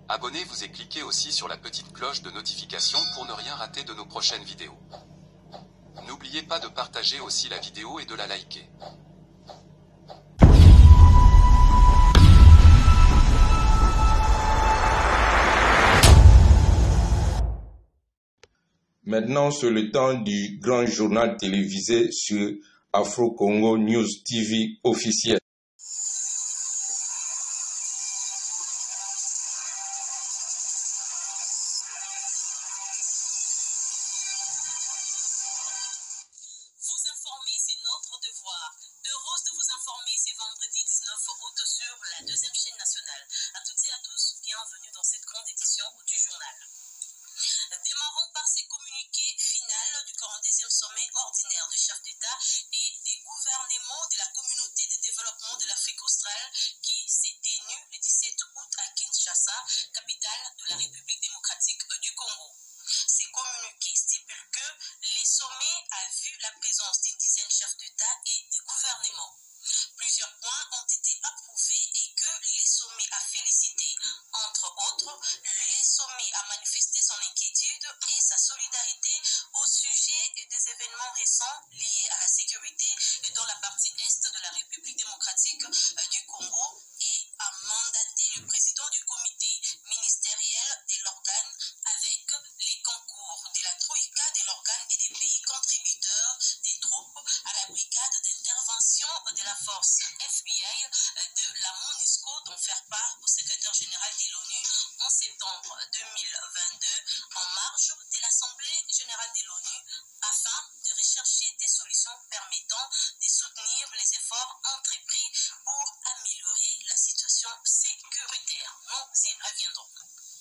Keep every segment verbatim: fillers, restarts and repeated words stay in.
Abonnez-vous et cliquez aussi sur la petite cloche de notification pour ne rien rater de nos prochaines vidéos. N'oubliez pas de partager aussi la vidéo et de la liker. Maintenant, c'est le temps du grand journal télévisé sur Afro-Congo News T V officiel. Vous informer, c'est notre devoir. Heureuse de vous informer, c'est vendredi dix-neuf août sur la deuxième chaîne nationale. À toutes et à tous, bienvenue dans cette grande édition du journal. Démarrons par ces communiqués finaux du quarante-deuxième sommet ordinaire des chefs d'État et des gouvernements de la communauté de développement de l'Afrique australe qui s'est tenu le dix-sept août à Kinshasa, capitale de la République démocratique du Congo. Ces communiqués stipulent que les sommets a vu la présence d'une dizaine de chefs d'État et de gouvernements. Plusieurs points ont été approuvés et que les sommets a félicité. Entre autres, les sommets a manifesté son inquiétude et sa solidarité au sujet des événements récents liés à la sécurité dans la partie est de la République démocratique du Congo et a mandaté le président du comité ministériel de l'organe avec les concours de la Troïka de l'organe et des pays contributeurs des troupes à la brigade d'intervention de la force F B I de la MONUSCO, dont faire part au secrétaire général de l'ONU en septembre deux mille vingt-deux en marge de l'Assemblée générale de l'ONU afin de rechercher des solutions permettant de soutenir les efforts entrepris pour améliorer la situation sécuritaire. Nous y reviendrons.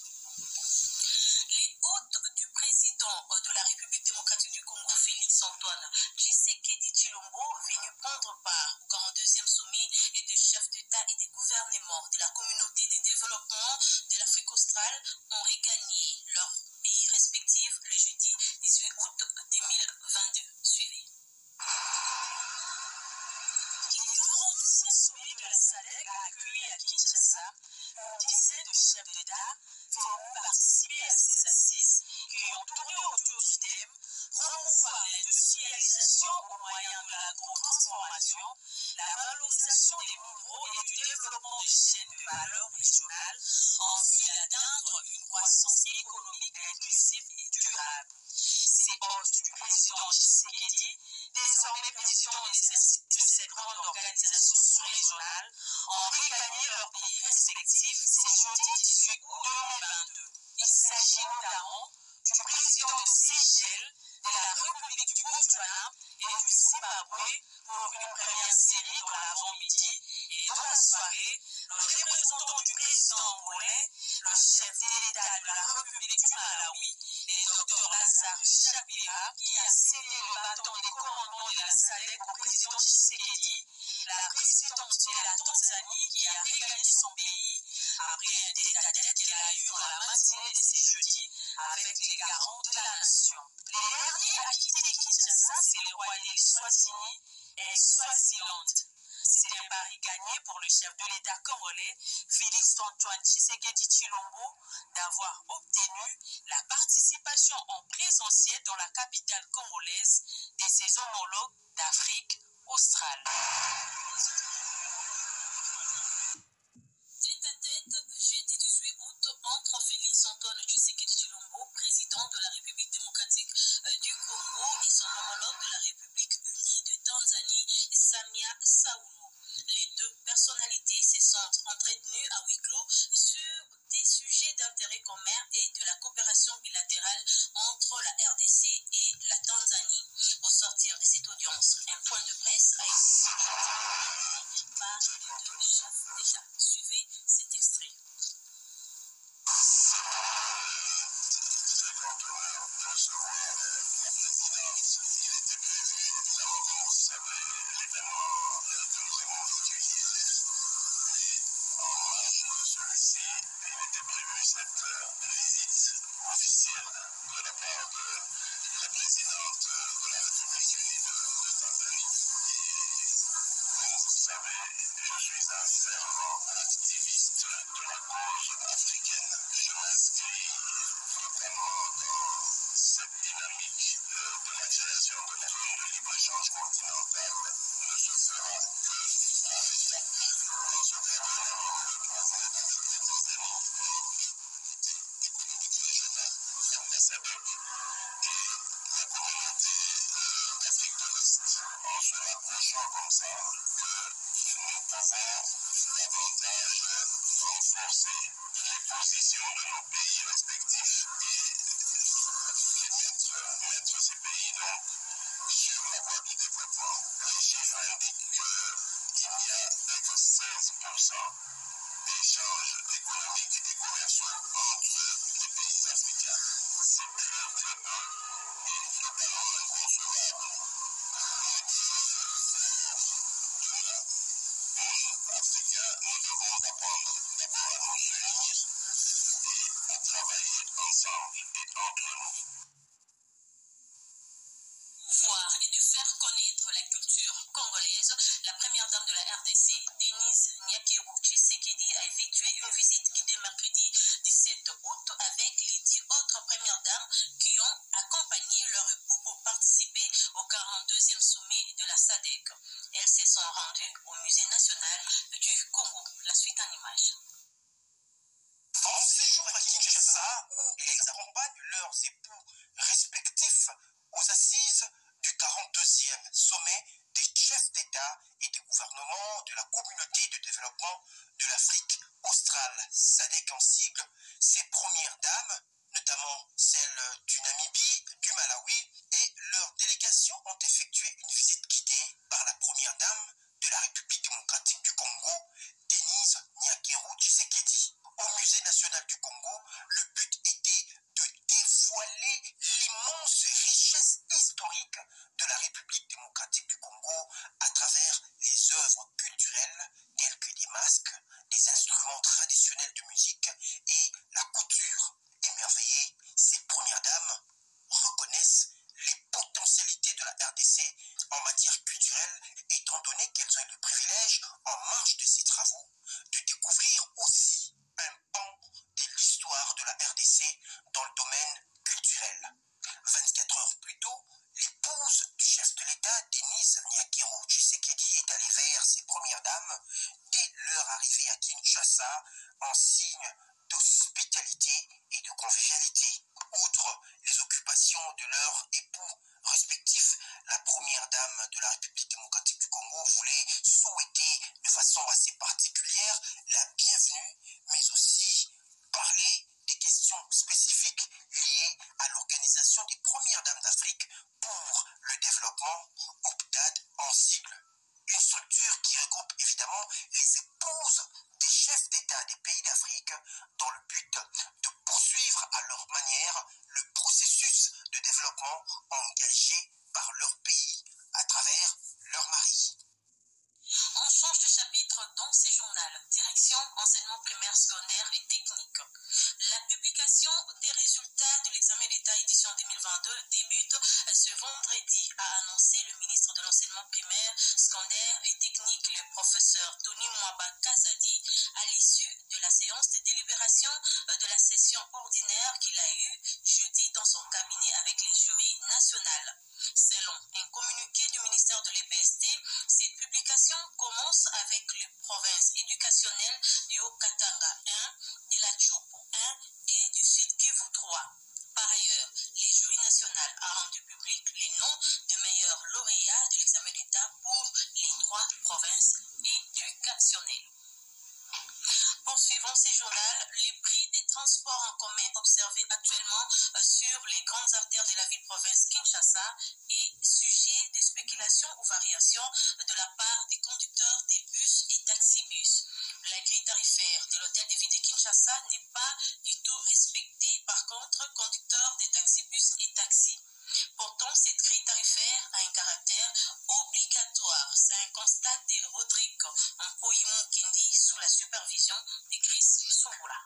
Les hôtes du président de la République démocratique du Congo, Félix Antoine Tshisekedi Tshilombo, venu prendre part au quarante-deuxième sommet des chefs d'État et des gouvernements de la communauté de développement de l'Afrique australe, ont regagné leur pays respectifs le jeudi dix-huit août deux mille vingt-deux. Suivez. Le quarante-deuxième sommet de la S A D C a accueilli à Kinshasa une dizaine de chefs d'État venus participer à ces assises qui ont tourné autour du thème promouvoir l'industrialisation au moyen de l'agro-transformation, la valorisation des minéraux et du développement des chaînes de valeur régionales en vue d'atteindre une croissance économique inclusive et durable. Ces hôtes du président Tshisekedi, désormais président en exercice de cette grande organisation sous-régionale, ont regagné leurs pays respectifs ce jeudi dix-huit août deux mille vingt-deux. Il s'agit notamment du président de Seychelles, de la République du Botswana et du Zimbabwe pour une première série dans l'avant-midi et dans la soirée, le représentant du président angolais, le chef de l'État de la République du Malawi et Dr Lazarus Chakwera qui a cédé le bâton des commandements de la S A D C au président Tshisekedi, la présidente de la Tanzanie qui a regagné son pays après un tête-à-tête qu'elle a eu dans la matinée de ce jeudi avec les garants de la nation. Les derniers à quitter Kinshasa, c'est le roi des Swazini et Swaziland. C'est un pari gagné pour le chef de l'État congolais, Félix Antoine Tshisekedi Tshilombo, d'avoir obtenu la participation en présentiel dans la capitale congolaise de ses homologues d'Afrique australe. Tête-à-tête, jeudi dix-huit août, entre Félix Antoine Tshisekedi Tshilombo, président de la République démocratique du Congo, et son homologue de la République unie de Tanzanie, Samia Suluhu. Les deux personnalités se sont entretenues à huis clos sur des sujets d'intérêt commun et de la coopération bilatérale entre la R D C et la Tanzanie. Au sortir de cette audience, un point de presse a été publié par les deux chefs d'État. Suivez cet extrait. Cette visite officielle de la part de la présidente de la République unie de, de Tanzanie. Et comme vous savez, je suis un fervent activiste de la cause africaine. l'échange continental ne se fera que avec la paix. Dans ce cadre-là, nous retrouvons entre les Tanzanie et la communauté économique régionale, la SADC, et la communauté euh, d'Afrique de l'Est. En se rapprochant comme ça, que nous pouvons davantage renforcer les positions de nos pays respectifs et les mettre, mettre ces pays donc sur la voie du développement. Les chiffres indiquent qu'il n'y a que seize pour cent d'échanges économiques et commerciaux entre les pays africains. C'est très très peu et totalement inconcevable. Africains, nous devons apprendre d'abord à nous unir et à travailler ensemble et entre nous. Voir et de faire connaître la culture congolaise, la première dame de la R D C, Denise Nyakeru Tshisekedi, a effectué une visite guidée mercredi dix-sept août avec les dix autres premières dames qui ont accompagné leur époux pour participer au quarante-deuxième sommet de la S A D C. Elles se sont rendues au Musée national du Congo. La suite en images. En séjour à Kinshasa, où elles accompagnent leurs époux respectifs aux assises du quarante-deuxième sommet des chefs d'État et des gouvernements de la communauté de développement de l'Afrique australe, S A D C en sigle, ces premières dames, notamment celles du Namibie, du Malawi, et leurs délégations ont effectué une visite guidée par la première dame de la République démocratique du Congo, Denise Nyakeru Tshisekedi. Au Musée national du Congo, le but était de dévoiler l'immense richesse historique de la République démocratique du Congo à travers les œuvres culturelles telles que des masques, des instruments traditionnels de musique et la couture. Émerveillées, ces premières dames reconnaissent les potentialités de la R D C en matière culturelle, étant donné qu'elles ont eu le privilège, en marge de ces travaux, de découvrir aussi un pan de l'histoire de la R D C dans le domaine culturel. vingt-quatre heures plus tôt, l'épouse du chef de l'État, Denise Nyakeru Tshisekedi, est allée vers ses premières dames dès leur arrivée à Kinshasa en signe d'hospitalité et de convivialité. Outre les occupations de leurs époux respectifs, la première dame de la République démocratique du Congo voulait souhaiter de façon assez particulière la bienvenue, mais aussi parler des questions spécifiques liées à l'organisation des premières dames d'Afrique pour le développement, O P D A D en sigle. Une structure qui regroupe évidemment les épouses des chefs d'État des pays d'Afrique dans le but de poursuivre à leur manière le processus de développement engagé par leur pays à travers leurs maris. On change de chapitre dans ces journaux. Direction enseignement primaire, secondaire et technique. La publication des résultats de l'examen d'État édition deux mille vingt-deux débute ce vendredi, a annoncé le ministre de l'enseignement primaire, secondaire et technique, le professeur Tony Mwaba Kazadi, à l'issue de la séance de délibération de la session ordinaire qu'il a eue jeudi dans son cabinet avec les jurys nationaux. Selon un communiqué du ministère de l'E P S T, cette publication commence avec les provinces éducationnelles du Haut-Katanga un, de la Tchopo un et du Sud-Kivu trois. Par ailleurs, les jurys nationaux ont rendu public les noms des meilleurs lauréats de l'examen d'État pour les trois provinces éducationnelles. Poursuivant ces journaux, les prix des transports en commun observés actuellement sur les grandes artères de la ville-province Kinshasa est sujet de spéculations ou variations de la part des conducteurs des bus et taxibus. La grille tarifaire de l'hôtel de ville de Kinshasa n'est pas du tout respectée, par contre, conducteurs des taxibus et taxis. Pourtant, cette grille tarifaire a un caractère obligatoire. C'est un constat de Rodrigue Mpoyimu Kindi sous la supervision de Chris Sungula.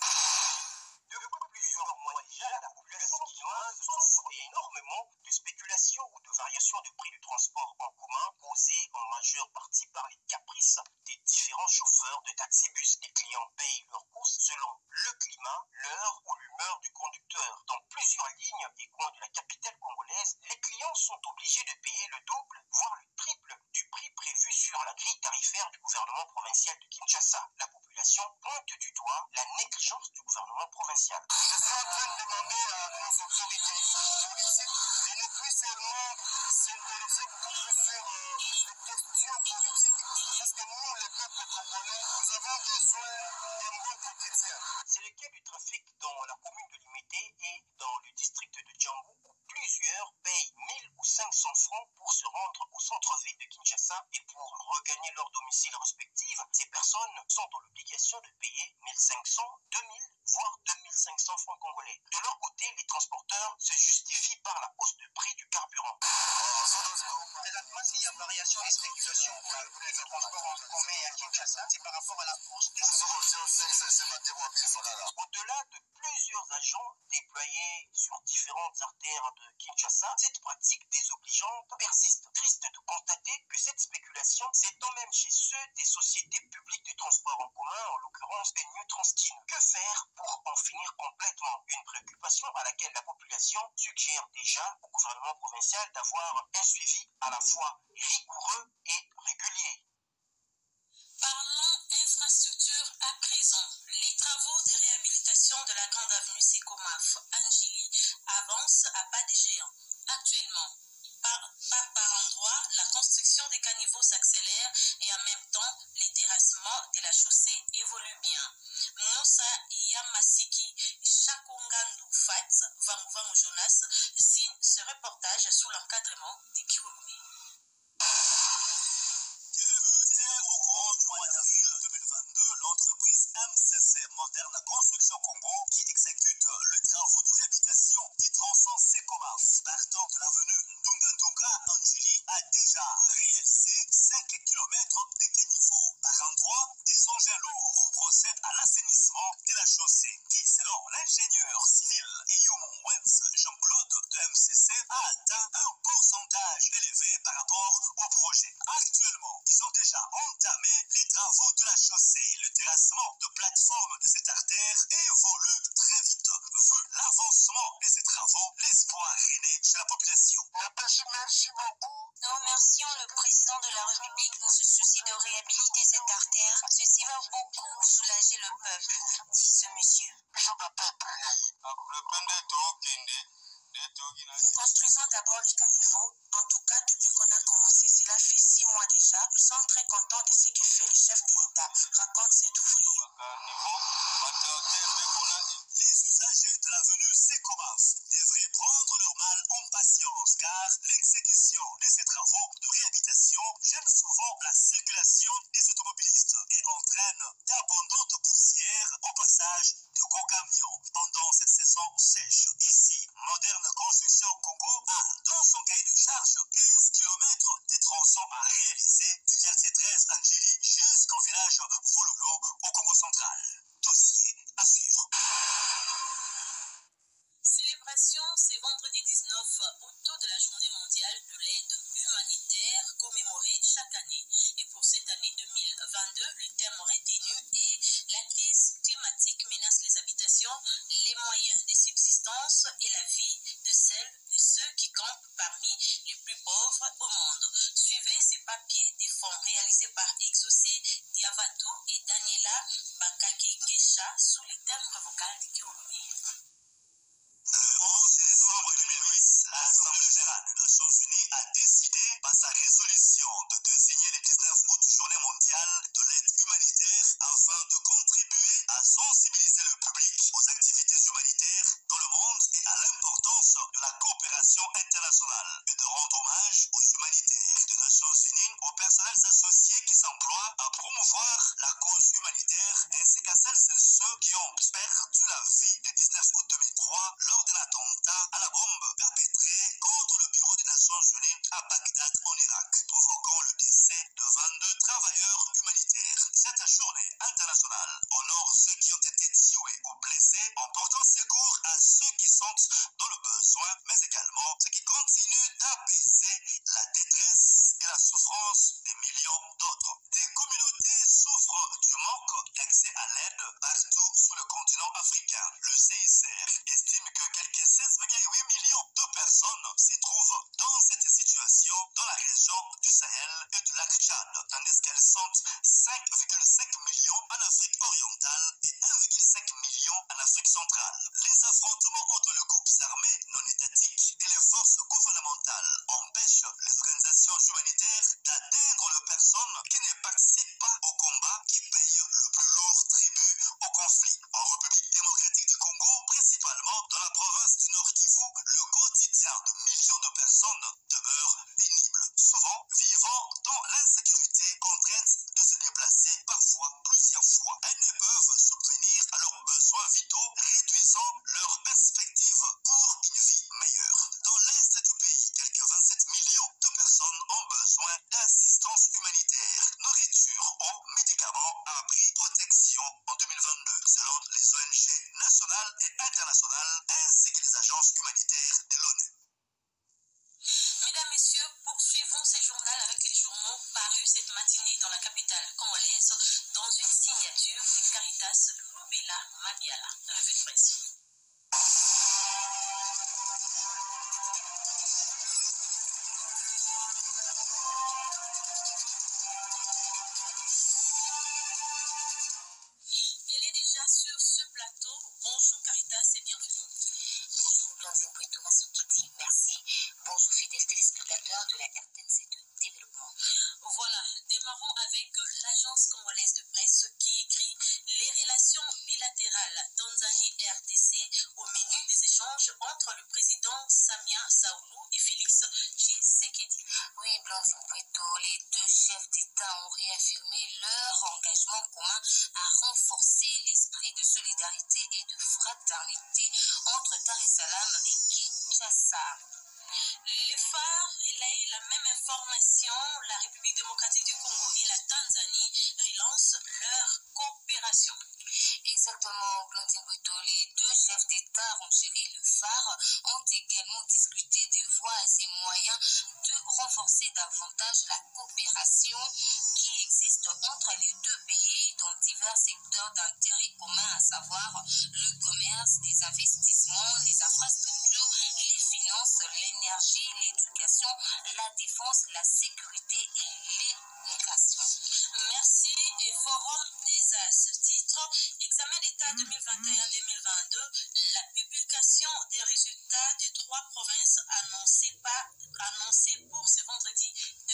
Depuis plusieurs mois déjà, la population chinoise souffre énormément de spéculation ou de variation de prix du transport en commun causées en majeure partie par les caprices des différents chauffeurs de taxibus. Les clients payent leurs courses selon le mille voire deux mille cinq cents francs congolais. De leur côté, les transporteurs se justifient par la hausse du prix du carburant. La masse y a variation et spéculation pour le, le transport en commun à Kinshasa, c'est par rapport à la hausse des Au-delà de plusieurs agents déployés sur différentes artères de Kinshasa, cette pratique désobligeante persiste. Triste de constater que cette spéculation s'étend même chez ceux des sociétés publiques de transport en commun, en l'occurrence les New Transkin. Que faire pour en finir complètement? Une préoccupation à laquelle la population suggère déjà au gouvernement provincial d'avoir un suivi à la fois rigoureux et régulier. Parlons infrastructure à présent. Les travaux de réhabilitation de la grande avenue Sekomaf Angili avancent à pas de géant. Actuellement, par, par, par endroit, la construction des caniveaux s'accélère et en même temps, les terrassements de la chaussée évoluent bien. Moussa Yamasiki, Chakongandu Fats, Vangouvang Jonas signe ce reportage sous l'encadrement de Kiroumi. Au courant du mois d'avril deux mille vingt-deux, l'entreprise M C C Moderne Construction Congo, qui exécute les travaux de réhabilitation du tronçon Sekomaf partant de l'avenue Ndunga Angili, a déjà réalisé cinq kilomètres de caniveaux. Par endroit, des engins lourds procèdent à l'assainissement de la chaussée, qui, selon l'ingénieur civil Eyumon Wens Jean-Claude de M C C, a atteint un pourcentage élevé par rapport au projet. Actuellement, ils ont déjà entamé les travaux de la chaussée. Le terrassement de plateforme de cette artère évolue très vite. Vu l'avancement de ces travaux, l'espoir est né chez la population. Merci beaucoup. Nous remercions le président de la République pour ce souci de réhabiliter cette artère. Ceci va beaucoup soulager le peuple, dit ce monsieur. Nous construisons d'abord les caniveaux. En tout cas, depuis qu'on a commencé, cela fait six mois déjà. Nous sommes très contents de ce que fait le chef de l'État, raconte cet ouvrier. Les usagers de l'avenue Sekomaf devraient prendre leur mal en patience, car l'exécution de ces travaux de réhabilitation gêne souvent la circulation des automobilistes et entraîne d'abondantes poussières au passage de gros camions pendant cette saison sèche. Ici, Moderne Construction Congo a dans son cahier de charge quinze kilomètres de tronçons à réaliser du quartier treize Angili jusqu'au village Vololo au Congo central. Dossier à suivre. Célébration, c'est vendredi dix-neuf août de la journée mondiale de l'aide humanitaire commémorée chaque année. Et pour cette année deux mille vingt-deux, le thème retenu est la crise climatique menace les habitations, les moyens de subsistance et la vie de celles de ceux qui campent parmi les plus pauvres au monde. Suivez ces papiers des fonds réalisés par Exaucé Diavatou et Daniela Bakagengesha sous les timbres vocales de Kiroumi. Le onze décembre deux mille huit, l'Assemblée générale des Nations unies a décidé, par sa résolution, de désigner le dix-neuf août journée mondiale de l'aide humanitaire afin de contribuer à sensibiliser le public aux activités humanitaires dans le monde et à l'importance de la coopération internationale et de rendre hommage aux humanitaires des Nations unies, aux personnels associés qui s'emploient à promouvoir la cause humanitaire ainsi qu'à celles et ceux qui ont perdu la vie le dix-neuf août deux mille trois lors de l'attentat à la bombe perpétré contre le bureau des Nations Unies à Bagdad en Irak, provoquant le décès de vingt-deux travailleurs humanitaires. Cette journée internationale honore ceux qui ont été tués ou blessés en portant secours à ceux qui sont dans le besoin, mais également ceux qui continuent d'apaiser la détresse et la souffrance des millions d'autres. Des communautés souffrent du manque d'accès à l'aide partout sur le continent africain. Le C I C R estime que quelques seize virgule huit millions de personnes se trouvent dans cette situation dans la région du Sahel et du lac Tchad, tandis qu'elles sont cinq virgule cinq millions en Afrique orientale et un virgule cinq million en Afrique centrale. Les affrontements entre les groupes armés non étatiques et les forces gouvernementales empêchent les organisations humanitaires d'atteindre les personnes qui ne participent pas au combat, qui payent le plus lourd tribut au conflit. En République démocratique du Congo, principalement dans la province du Nord Kivu, le quotidien de millions de personnes demeure pénible, souvent vivant dans l'insécurité, contraintes de se déplacer par Mabiala. Revue de presse. Elle est déjà sur ce plateau. Bonjour Caritas et bienvenue. Bonjour Blandine Boueto-Massokiti, merci. Bonjour fidèles téléspectateurs de la R T N C deux Développement. Voilà, démarrons avec l'agence congolaise de presse qui écrit les relations bilatérales Tanzanie-R D C au menu des échanges entre le président Samia Suluhu et Félix Tshisekedi. Oui, Blandine Boueto, les deux chefs d'État ont réaffirmé leur engagement commun à renforcer l'esprit de solidarité et de fraternité entre Dar es Salaam et Kinshasa. Les phares relayent la même information. La République démocratique du Congo et la Tanzanie relancent leur coopération. Exactement, Blandine Boueto, les deux chefs d'État, Rongéry Le Phare, ont également discuté des voies et moyens de renforcer davantage la coopération qui existe entre les deux pays dans divers secteurs d'intérêt commun, à savoir le commerce, les investissements, les infrastructures, les finances, l'énergie, l'éducation, la défense, la sécurité et l'immigration. Merci et Forum des As. Titre Examen d'État deux mille vingt et un deux mille vingt-deux. La publication des résultats des trois provinces annoncées, par, annoncées pour ce vendredi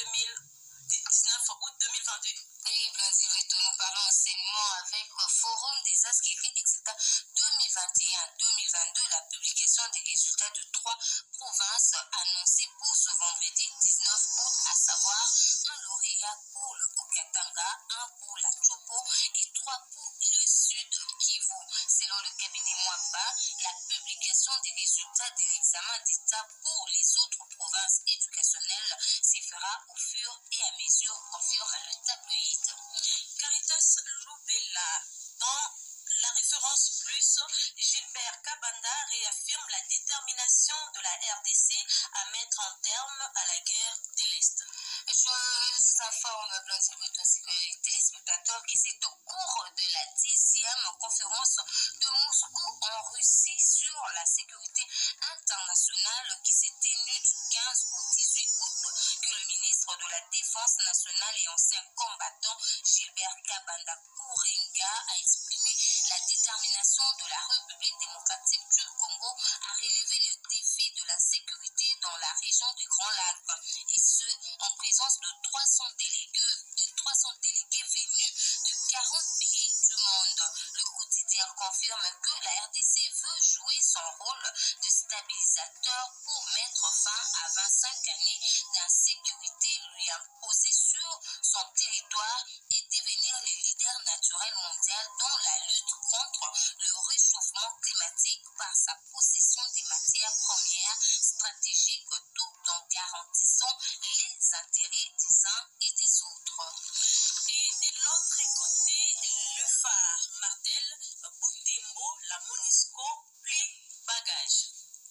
dix-neuf août deux mille vingt-deux. Oui, Blandine Boueto, nous parlons enseignement avec le Forum des As qui écrit Exeter deux mille vingt et un deux mille vingt-deux, la publication des résultats de trois provinces annoncées pour ce vendredi dix-neuf août, à savoir un lauréat pour le Haut-Katanga, un pour la Chopo et trois pour le Sud Kivu. Selon le cabinet Mwamba, la publication des résultats de l'examen d'État pour les autres provinces éducationnelles se fera au fur et à mesure, confirme le tabloïd. Caritas Lubela, dans la référence plus, Gilbert Kabanda réaffirme la détermination de la R D C à mettre un terme à la guerre de l'Est. Je vous informe, Blandine Boueto, ainsi que les téléspectateurs, que c'est au cours de la dixième conférence de Moscou en Russie sur la sécurité internationale qui s'est tenue du quinze au dix-huit août que le ministre de la Défense nationale et ancien combattant Gilbert Kabanda Kourenga a exprimé la détermination de la République démocratique du Congo à relever le défi de la sécurité dans la région du Grand Lac, et ce, en présence de trois cents délégués, de trois cents délégués venus de quarante pays du monde. Le quotidien confirme que la R D C veut jouer son rôle de stabilisateur pour mettre fin à vingt-cinq années d'insécurité lui imposée sur son territoire et devenir le leader naturel mondial dans la lutte contre le réchauffement climatique par sa possession des matières premières stratégiques tout en garantissant les intérêts des uns et des autres. Et de l'autre côté, le phare martèle Boutembo, la Monisco, plie bagage.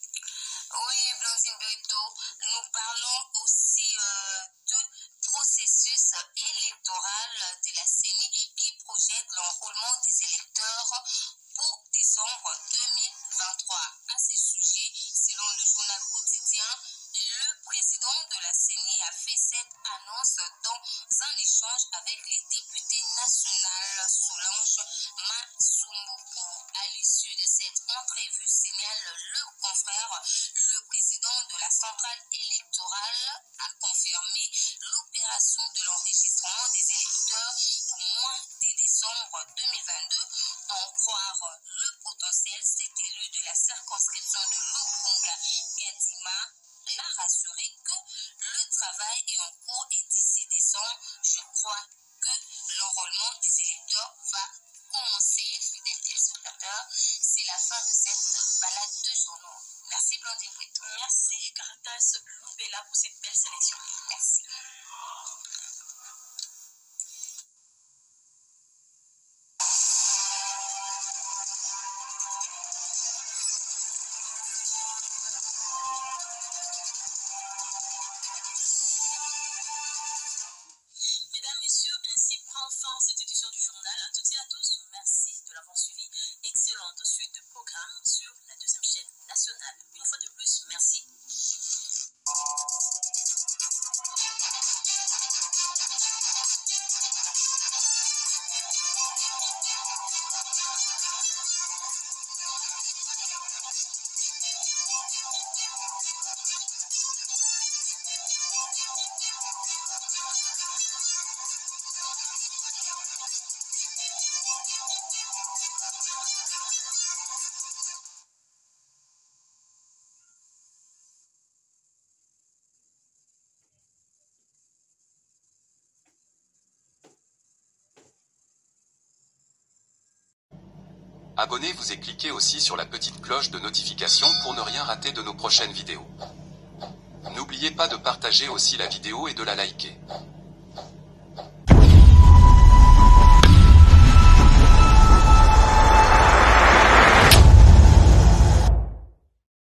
Oui, Blandine Boueto, nous parlons aussi euh, de processus électoral de la C E N I qui projette l'enrôlement des électeurs pour décembre deux mille vingt-trois. À ce sujet, selon le journal quotidien, le président de la C E N I a fait cette annonce dans un échange avec les députés nationaux Solange Masumbuku. À l'issue de cette entrevue, signale le confrère, le président de la centrale électorale a confirmé l'opération de l'enregistrement des électeurs au mois de décembre deux mille vingt-deux. En croire le potentiel, cet élu de la circonscription de Lukunga Kadima l'a rassuré que le travail est en cours et d'ici décembre, je crois que l'enrôlement des électeurs va commencer. Fidèles téléspectateurs, c'est la fin de cette balade de journaux. Merci Blandine Boueto. Merci Caritas Lubela pour cette belle sélection. Merci. Mesdames, Messieurs, ainsi prend fin cette édition du journal. À toutes et à tous, merci de l'avoir suivi. Excellent. Abonnez-vous et cliquez aussi sur la petite cloche de notification pour ne rien rater de nos prochaines vidéos. N'oubliez pas de partager aussi la vidéo et de la liker.